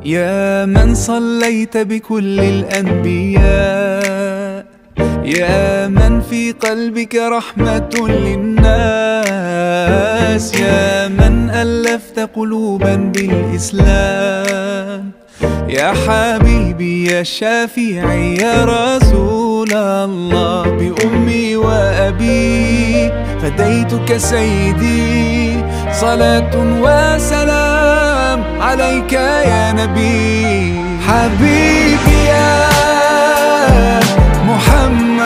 يا من صليت بكل الأنبياء، يا من في قلبك رحمة للناس، يا من ألفت قلوبا بالإسلام، يا حبيبي يا شافعي يا رسول الله، بأمي وأبي فديتك سيدي، صلاة وسلام عليك يا نبي. حبيبي يا